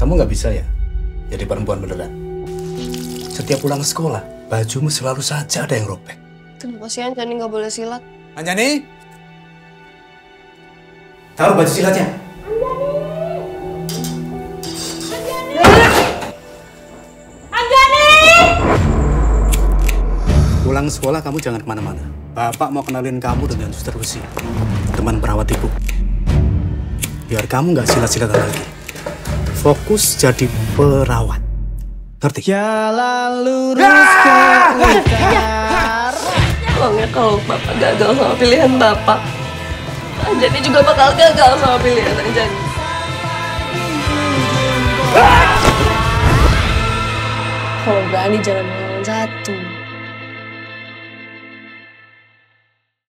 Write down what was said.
Kamu nggak bisa ya jadi perempuan beneran. Setiap pulang sekolah, bajumu selalu saja ada yang robek. Kenapa sih Anjani nggak boleh silat? Anjani, taruh baju silatnya. Anjani! Pulang sekolah kamu jangan kemana-mana. Bapak mau kenalin kamu dengan Suster Usi, teman perawat ibu. Biar kamu nggak silat-silatan lagi. Fokus jadi perawat. Ngerti? Jalan lurus ke utara. Pokoknya kalau Bapak gagal sama pilihan Bapak, Anjani juga bakal gagal sama pilihan Anjani. Kalau berani jangan melawan satu.